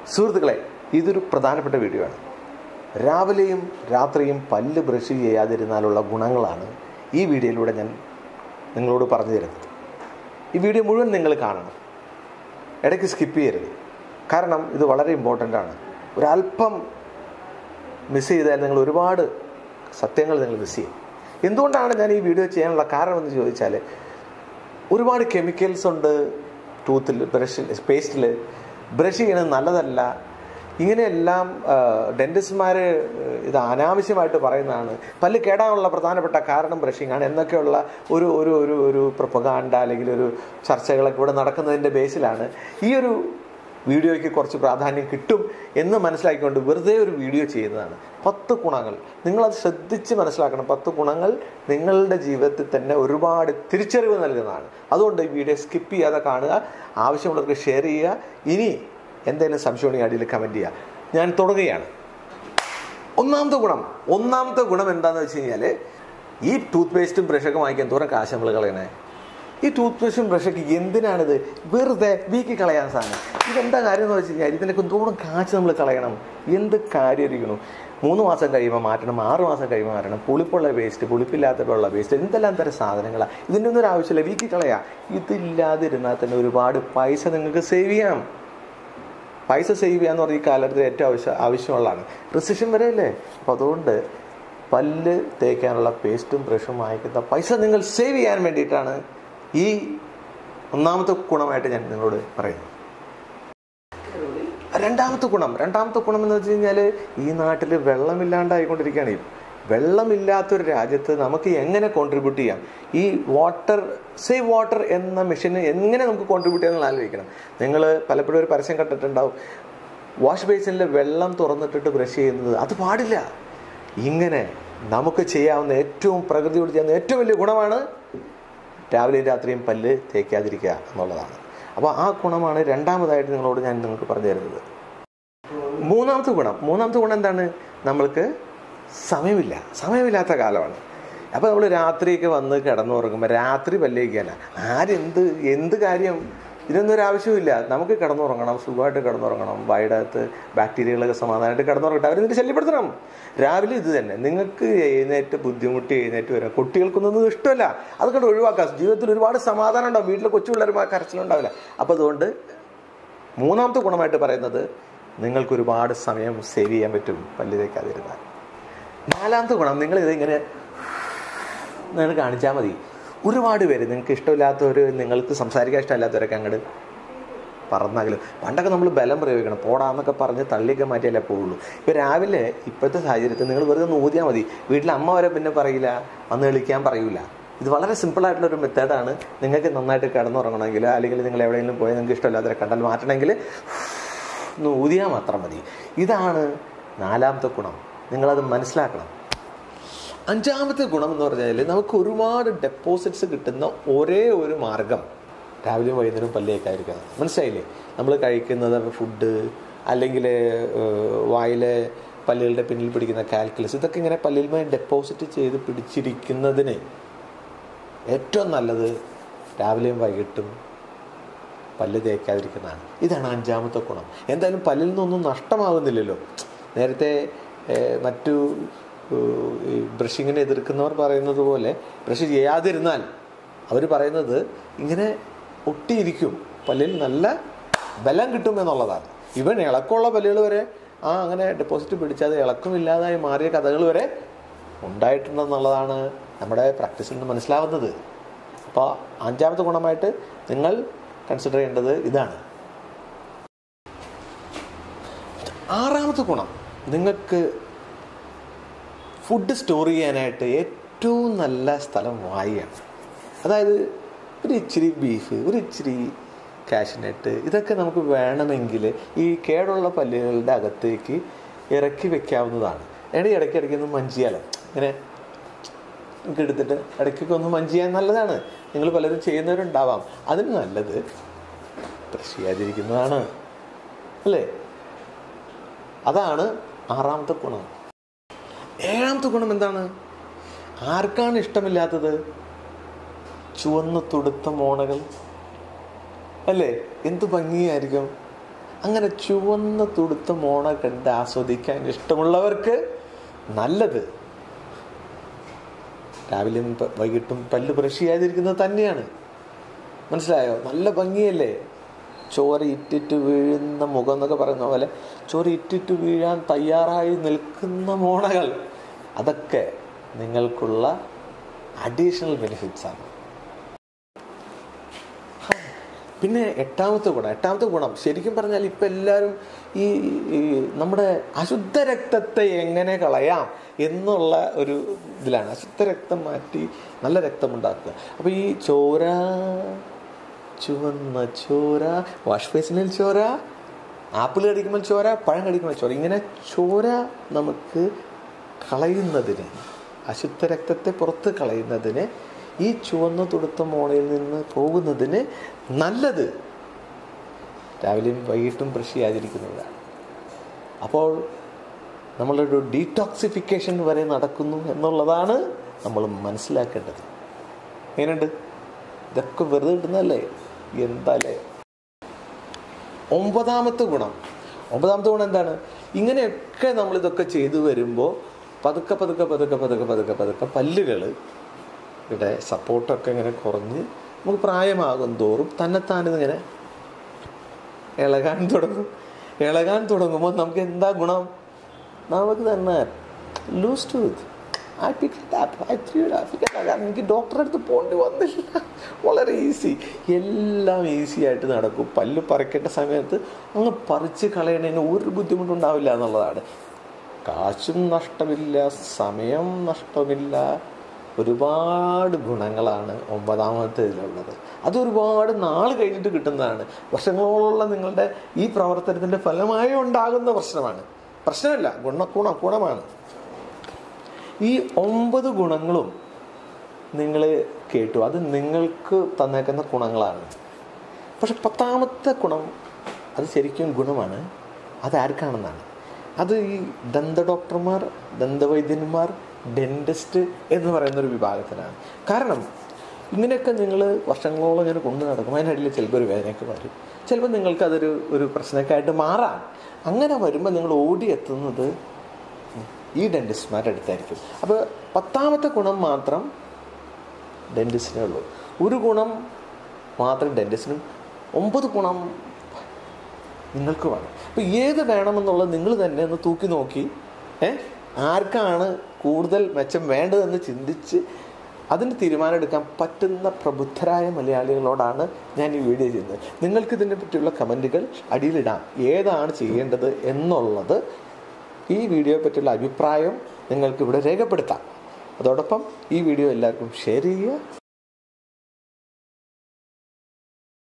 സുഹൃത്തുക്കളെ, ഇതൊരു പ്രധാനപ്പെട്ട വീഡിയോ ആണ്. രാവിലെയും രാത്രിയും പല്ല് ബ്രഷ് ചെയ്യാതിരുന്നാലുള്ള ഗുണങ്ങളാണ് ഈ വീഡിയോയിലൂടെ ഞാൻ നിങ്ങളോട് പറഞ്ഞു തരുന്നത്. ഈ വീഡിയോ മുഴുവൻ നിങ്ങൾ കാണണം, ഇടയ്ക്ക് സ്കിപ്പ് ചെയ്യരുത്. കാരണം ഇത് വളരെ ഇമ്പോർട്ടൻ്റ് ആണ്. ഒരല്പം മിസ് ചെയ്താൽ നിങ്ങൾ ഒരുപാട് സത്യങ്ങൾ നിങ്ങൾ മിസ് ചെയ്യും. എന്തുകൊണ്ടാണ് ഞാൻ ഈ വീഡിയോ ചെയ്യാനുള്ള കാരണം എന്ന് ചോദിച്ചാൽ, ഒരുപാട് കെമിക്കൽസ് ഉണ്ട് ടൂത്തിൽ, പേസ്റ്റിൽ. ബ്രഷ് ചെയ്യണത് നല്ലതല്ല. ഇങ്ങനെയെല്ലാം ഡെന്റിസ്റ്റ്മാർ ഇത് അനാവശ്യമായിട്ട് പറയുന്നതാണ്. പല്ല് കേടാനുള്ള പ്രധാനപ്പെട്ട കാരണം ബ്രഷിംഗ് ആണ് എന്നൊക്കെയുള്ള ഒരു ഒരു ഒരു ഒരു പ്രൊപ്പഗാൻഡ അല്ലെങ്കിൽ ഒരു ചർച്ചകളൊക്കെ ഇവിടെ നടക്കുന്നതിൻ്റെ ബേസിലാണ് ഈ ഒരു വീഡിയോയ്ക്ക് കുറച്ച് പ്രാധാന്യം കിട്ടും എന്ന് മനസ്സിലാക്കിക്കൊണ്ട് വെറുതെ ഒരു വീഡിയോ ചെയ്യുന്നതാണ്. 10 ഗുണങ്ങൾ നിങ്ങളത് ശ്രദ്ധിച്ച് മനസ്സിലാക്കണം. 10 ഗുണങ്ങൾ നിങ്ങളുടെ ജീവിതത്തിൽ തന്നെ ഒരുപാട് തിരിച്ചറിവ് നൽകുന്നതാണ്. അതുകൊണ്ട് ഈ വീഡിയോ സ്കിപ്പ് ചെയ്യാതെ കാണുക, ആവശ്യമുള്ളവർക്ക് ഷെയർ ചെയ്യുക. ഇനി എന്തെങ്കിലും സംശയമുണ്ടെങ്കിൽ അടിയിൽ കമൻറ്റ് ചെയ്യുക. ഞാൻ തുടങ്ങുകയാണ്. ഒന്നാമത്തെ ഗുണം എന്താണെന്ന് വെച്ച് കഴിഞ്ഞാൽ, ഈ ടൂത്ത് പേസ്റ്റും ബ്രഷൊക്കെ വാങ്ങിക്കാൻ എന്തോരം കാശ് നമ്മൾ കളയണേ. ഈ ടൂത്ത് പേസ്റ്റും ബ്രഷൊക്കെ എന്തിനാണിത്? വെറുതെ വീക്കി കളയാൻ സാധനം. ഇതെന്താ കാര്യം എന്ന് വെച്ച് കഴിഞ്ഞാൽ, ഇതിനൊക്കെ എന്തോരം കാശ് നമ്മൾ കളയണം. എന്ത് കാര്യമായിരിക്കണം. 3 മാസം കഴിയുമ്പോൾ മാറ്റണം, 6 മാസം കഴിയുമ്പോൾ മാറ്റണം. പുളിപ്പുള്ള വേസ്റ്റ്, പുളിപ്പില്ലാത്തപ്പോൾ വേസ്റ്റ്, എന്തെല്ലാം തരം സാധനങ്ങളാണ്. ഇതിൻ്റെ ഒന്നും ഒരു ആവശ്യമില്ല, വീക്കി കളയാം. ഇതില്ലാതിരുന്നാൽ തന്നെ ഒരുപാട് പൈസ നിങ്ങൾക്ക് സേവ് ചെയ്യാം. പൈസ സേവ് ചെയ്യാന്ന് പറഞ്ഞ ഈ കാലത്ത് ഏറ്റവും ആവശ്യമുള്ളതാണ്. റിസഷൻ വരെയല്ലേ. അപ്പം അതുകൊണ്ട് പല്ല് തേക്കാനുള്ള പേസ്റ്റും ബ്രഷും വാങ്ങിക്കുന്ന പൈസ നിങ്ങൾ സേവ് ചെയ്യാൻ വേണ്ടിയിട്ടാണ് ഈ ഒന്നാമത്തെ ഗുണമായിട്ട് ഞാൻ നിങ്ങളോട് പറയുന്നത്. രണ്ടാമത്തെ ഗുണം എന്ന് വെച്ച് കഴിഞ്ഞാൽ, ഈ നാട്ടിൽ വെള്ളമില്ലാണ്ടായിക്കൊണ്ടിരിക്കുകയാണ്. വെള്ളമില്ലാത്തൊരു രാജ്യത്ത് നമുക്ക് എങ്ങനെ കോൺട്രിബ്യൂട്ട് ചെയ്യാം? ഈ സേവ് വാട്ടർ എന്ന മിഷന് എങ്ങനെ നമുക്ക് കോൺട്രിബ്യൂട്ട് ചെയ്യാമെന്ന് ആലോചിക്കണം. നിങ്ങൾ പലപ്പോഴും ഒരു പരസ്യം കണ്ടിട്ടുണ്ടാവും, വാഷ് ബേസിനിൽ വെള്ളം തുറന്നിട്ടിട്ട് ബ്രഷ് ചെയ്യുന്നത്. അത് പാടില്ല. ഇങ്ങനെ നമുക്ക് ചെയ്യാവുന്ന പ്രകൃതിയോട് ചെയ്യാവുന്ന ഏറ്റവും വലിയ ഗുണമാണ് രാവിലെയും രാത്രിയും പല്ല് തേക്കാതിരിക്കുക എന്നുള്ളതാണ്. അപ്പോൾ ആ ഗുണമാണ് രണ്ടാമതായിട്ട് നിങ്ങൾക്ക് പറഞ്ഞു തരുന്നത്. മൂന്നാമത്തെ ഗുണം എന്താണ്? നമ്മൾക്ക് സമയമില്ലാത്ത കാലമാണ്. അപ്പോൾ നമ്മൾ രാത്രിയൊക്കെ വന്ന് കിടന്നുറങ്ങുമ്പോൾ രാത്രി പല്ല് തേക്കാനാ എന്ത് കാര്യം? ഇതിനൊന്നും ഒരു ആവശ്യമില്ല. നമുക്ക് കിടന്നുറങ്ങണം, സുഖമായിട്ട് കിടന്നുറങ്ങണം. വായുടെ ബാക്ടീരിയകളൊക്കെ സമാധാനമായിട്ട് കിടന്നുറങ്ങട്ടെ. അവരെന്നിട്ട് ശല്യപ്പെടുത്തണം. രാവിലെ ഇത് തന്നെ. നിങ്ങൾക്ക് ബുദ്ധിമുട്ടി എഴുന്നേറ്റ് വരാം. കുട്ടികൾക്കൊന്നും ഇഷ്ടമല്ല. അതൊക്കെ ഒഴിവാക്കാം. ജീവിതത്തിൽ ഒരുപാട് സമാധാനം ഉണ്ടാവും. വീട്ടിൽ കൊച്ചു പിള്ളേർ കരച്ചിലുണ്ടാവില്ല. അപ്പോൾ അതുകൊണ്ട് മൂന്നാമത്തെ ഗുണമായിട്ട് പറയുന്നത്, നിങ്ങൾക്ക് ഒരുപാട് സമയം സേവ് ചെയ്യാൻ പറ്റും പല്ല് തേക്കാതിരുന്നാൽ. നാലാമത്തെ ഗുണം, നിങ്ങളിതിങ്ങനെ നിങ്ങൾ കാണിച്ചാൽ മതി. ഒരുപാട് പേര്, നിങ്ങൾക്ക് ഇഷ്ടമില്ലാത്തവർ, നിങ്ങൾക്ക് സംസാരിക്കാൻ ഇഷ്ടമില്ലാത്തവരൊക്കെ അങ്ങോട്ട് പറഞ്ഞാലും, പണ്ടൊക്കെ നമ്മൾ ബലം പ്രയോഗിക്കണം, പോടാന്നൊക്കെ പറഞ്ഞ് തള്ളിയൊക്കെ മാറ്റിയാലേ പോവുള്ളൂ. ഇപ്പോൾ രാവിലെ ഇപ്പോഴത്തെ സാഹചര്യത്തിൽ നിങ്ങൾ വെറുതെ ഊതിയാൽ മതി. വീട്ടിൽ അമ്മ വരെ പിന്നെ പറയില്ല, വന്ന് കളിക്കാൻ പറയൂല. ഇത് വളരെ സിമ്പിളായിട്ടുള്ളൊരു മെത്തേഡാണ്. നിങ്ങൾക്ക് നന്നായിട്ട് കിടന്നുറങ്ങണമെങ്കിൽ, അല്ലെങ്കിൽ നിങ്ങൾ എവിടെയെങ്കിലും പോയി നിങ്ങൾക്ക് ഇഷ്ടമില്ലാത്തവരെ കണ്ടാൽ മാറ്റണമെങ്കിൽ ഒന്ന് ഊതിയാൽ മാത്രം മതി. ഇതാണ് നാലാമത്തെ ഗുണം. നിങ്ങളത് മനസ്സിലാക്കണം. അഞ്ചാമത്തെ ഗുണം എന്ന് പറഞ്ഞാൽ, നമുക്ക് ഒരുപാട് ഡെപ്പോസിറ്റ്സ് കിട്ടുന്ന ഒരേ ഒരു മാർഗം രാവിലെയും വൈകുന്നേരവും പല്ല് തേക്കാതിരിക്കുക. മനസ്സിലായില്ലേ? നമ്മൾ കഴിക്കുന്നത് ഫുഡ്, അല്ലെങ്കിൽ വായിലെ പല്ലുകളുടെ പിന്നിൽ പിടിക്കുന്ന കാൽക്കുലസ്, ഇതൊക്കെ ഇങ്ങനെ പല്ലിൽ ഡെപ്പോസിറ്റ് ചെയ്ത് പിടിച്ചിരിക്കുന്നതിന് ഏറ്റവും നല്ലത് രാവിലെയും വൈകിട്ടും പല്ല് തേക്കാതിരിക്കുന്നതാണ്. ഇതാണ് അഞ്ചാമത്തെ ഗുണം. എന്തായാലും പല്ലിൽ നിന്നൊന്നും നഷ്ടമാകുന്നില്ലല്ലോ. നേരത്തെ മറ്റു ബ്രഷിങ്ങിനെ എതിർക്കുന്നവർ പറയുന്നത് പോലെ ബ്രഷ് ചെയ്യാതിരുന്നാൽ അവർ പറയുന്നത് ഇങ്ങനെ ഒട്ടിയിരിക്കും, പല്ലിൽ നല്ല ബലം കിട്ടും എന്നുള്ളതാണ്. ഇവൻ ഇളക്കമുള്ള പല്ലുകൾ വരെ അങ്ങനെ ഡെപ്പോസിറ്റ് പിടിച്ചാൽ ഇളക്കമില്ലാതായി മാറിയ കഥകൾ വരെ ഉണ്ടായിട്ടുണ്ടെന്നുള്ളതാണ് നമ്മുടെ പ്രാക്ടീസിൽ നിന്ന് മനസ്സിലാവുന്നത്. അപ്പോൾ അഞ്ചാമത്തെ ഗുണമായിട്ട് നിങ്ങൾ കൺസിഡർ ചെയ്യേണ്ടത് ഇതാണ്. ആറാമത്തെ ഗുണം, നിങ്ങൾക്ക് ഫുഡ് സ്റ്റോർ ചെയ്യാനായിട്ട് ഏറ്റവും നല്ല സ്ഥലം വായാണ്. അതായത് ഒരു ഇച്ചിരി ബീഫ്, ഒരു ഇച്ചിരി കാഷ്നട്ട്, ഇതൊക്കെ നമുക്ക് വേണമെങ്കിൽ ഈ കേടുള്ള പല്ലുകളുടെ അകത്തേക്ക് ഇറക്കി വെക്കാവുന്നതാണ്. ഇടയ്ക്കൊന്ന് മഞ്ചിയാലോ, ഇങ്ങനെ നമുക്ക് എടുത്തിട്ട് ഇടയ്ക്കൊക്കെ ഒന്ന് മഞ്ചിയാൻ നല്ലതാണ്. നിങ്ങൾ പലരും ചെയ്യുന്നവരുണ്ടാവാം. അതിന് നല്ലത് ബ്രഷ് ചെയ്യാതിരിക്കുന്നതാണ്, അല്ലേ? അതാണ് ആറാമത്തെ ഗുണം. ഏഴാമത്തെ ഗുണം എന്താണ്? ആർക്കാണ് ഇഷ്ടമില്ലാത്തത്? ചുവന്ന് തുടുത്ത മോണകൾ, അല്ലേ? എന്ത് ഭംഗിയായിരിക്കും. അങ്ങനെ ചുവന്ന തുടുത്ത മോണ കണ്ട് ആസ്വദിക്കാൻ ഇഷ്ടമുള്ളവർക്ക് നല്ലത് രാവിലെയും വൈകിട്ടും പല്ല് ബ്രഷ് ചെയ്യാതിരിക്കുന്നത് തന്നെയാണ്. മനസ്സിലായോ? നല്ല ഭംഗിയല്ലേ? ചോര ഇറ്റിറ്റ് വീഴുന്ന മുഖം എന്നൊക്കെ പറയുന്ന പോലെ ചോര ഇറ്റിറ്റ് വീഴാൻ തയ്യാറായി നിൽക്കുന്ന മോണകൾ, അതൊക്കെ നിങ്ങൾക്കുള്ള അഡീഷണൽ ബെനിഫിറ്റ്സ് ആണ്. പിന്നെ എട്ടാമത്തെ ഗുണം ശരിക്കും പറഞ്ഞാൽ ഇപ്പം എല്ലാവരും ഈ നമ്മുടെ അശുദ്ധ രക്തത്തെ എങ്ങനെ കളയാം എന്നുള്ള ഒരു ഇതിലാണ്. അശുദ്ധ രക്തം മാറ്റി നല്ല രക്തമുണ്ടാക്കുക. അപ്പോൾ ഈ ചോര, ചുവന്ന ചോര, വാഷ് ബേസിനിൽ ചോര, ആപ്പിൾ കടിക്കുമ്പോൾ ചോര, പഴം കടിക്കുമ്പോൾ ചോര, ഇങ്ങനെ ചോര നമുക്ക് കളയുന്നതിന്, അശുദ്ധ രക്തത്തെ പുറത്ത് കളയുന്നതിന്, ഈ ചുവന്ന തുടുത്ത മോണയിൽ നിന്ന് പോകുന്നതിന് നല്ലത് രാവിലെയും വൈകിട്ടും ബ്രഷ് ചെയ്യാതിരിക്കുന്നതാണ്. അപ്പോൾ നമ്മളൊരു ഡീടോക്സിഫിക്കേഷൻ വരെ നടക്കുന്നു എന്നുള്ളതാണ് നമ്മൾ മനസ്സിലാക്കേണ്ടത്. എങ്ങനെയുണ്ട്? ഇതൊക്കെ വെറുതെ ഇടുന്നല്ലേ? എന്താല്ലേ? ഒമ്പതാമത്തെ ഗുണം എന്താണ്? ഇങ്ങനെയൊക്കെ നമ്മളിതൊക്കെ ചെയ്തു വരുമ്പോൾ പതുക്കെ പല്ലുകൾ ഇവിടെ സപ്പോർട്ടൊക്കെ ഇങ്ങനെ കുറഞ്ഞ് നമുക്ക് പ്രായമാകും തോറും തന്നെത്താനിങ്ങനെ ഇളകാൻ തുടങ്ങുമ്പോൾ നമുക്ക് എന്താ ഗുണം? നമുക്ക് തന്നെ ലൂസ് ടൂത്ത്, എനിക്ക് ഡോക്ടറെ അടുത്ത് പോകേണ്ടി വന്നില്ല. വളരെ ഈസി, എല്ലാം ഈസി ആയിട്ട് നടക്കും. പല്ല് പറിക്കേണ്ട സമയത്ത് അങ്ങ് പറിച്ച് കളയണതിന് ഒരു ബുദ്ധിമുട്ടുണ്ടാവില്ല എന്നുള്ളതാണ്. കാശും നഷ്ടമില്ല, സമയം നഷ്ടമില്ല, ഒരുപാട് ഗുണങ്ങളാണ് ഒമ്പതാമത്തെ ഇതിലുള്ളത്. അത് ഒരുപാട് നാൾ കഴിഞ്ഞിട്ട് കിട്ടുന്നതാണ്. വർഷങ്ങളോളമുള്ള നിങ്ങളുടെ ഈ പ്രവർത്തനത്തിൻ്റെ ഫലമായി ഉണ്ടാകുന്ന പ്രശ്നമല്ല, ഗുണമാണ്. ഈ 9 ഗുണങ്ങളും നിങ്ങൾ കേട്ടു, അത് നിങ്ങൾക്ക് തന്നേക്കുന്ന ഗുണങ്ങളാണ്. പക്ഷെ 10ാമത്തെ ഗുണം അത് ശരിക്കും ഗുണമാണ്. അതാർക്കാണെന്നാണ്? അത് ഈ ദന്തഡോക്ടർമാർ, ദന്തവൈദ്യന്മാർ, ഡെന്റിസ്റ്റ് എന്ന് പറയുന്നൊരു വിഭാഗത്തിനാണ്. കാരണം ഇങ്ങനെയൊക്കെ നിങ്ങൾ വർഷങ്ങളോളം ഇങ്ങനെ കൊണ്ടു നടക്കും. അതിനിടയിൽ ചിലപ്പോൾ ഒരു വേദനയൊക്കെ വരും, ചിലപ്പോൾ നിങ്ങൾക്കതൊരു പ്രശ്നമൊക്കെ ആയിട്ട് മാറാം. അങ്ങനെ വരുമ്പോൾ നിങ്ങൾ ഓടിയെത്തുന്നത് ഈ ഡെന്റിസ്റ്റ്മാരുടെ അടുത്തായിരിക്കും. അപ്പോൾ 10ാമത്തെ ഗുണം മാത്രം ഡെന്റിസ്റ്റിനേ ഉള്ളൂ. ഒരു ഗുണം മാത്രം ഡെന്റിസ്റ്റിനും, 9 ഗുണം നിങ്ങൾക്ക് വേണം. അപ്പോൾ ഏത് വേണമെന്നുള്ളത് നിങ്ങൾ തന്നെ ഒന്ന് തൂക്കി നോക്കി ആർക്കാണ് കൂടുതൽ മെച്ചം വേണ്ടതെന്ന് ചിന്തിച്ച് അതിന് തീരുമാനം എടുക്കാൻ പറ്റുന്ന പ്രബുദ്ധരായ മലയാളികളോടാണ് ഞാൻ ഈ വീഡിയോ ചെയ്യുന്നത്. നിങ്ങൾക്കിതിനെ പറ്റിയുള്ള കമൻറ്റുകൾ അടിയിലിടാം. ഏതാണ് ചെയ്യേണ്ടത് എന്നുള്ളത്, ഈ വീഡിയോയെ പറ്റിയുള്ള അഭിപ്രായം നിങ്ങൾക്കിവിടെ രേഖപ്പെടുത്താം. അതോടൊപ്പം ഈ വീഡിയോ എല്ലാവർക്കും ഷെയർ ചെയ്യുക.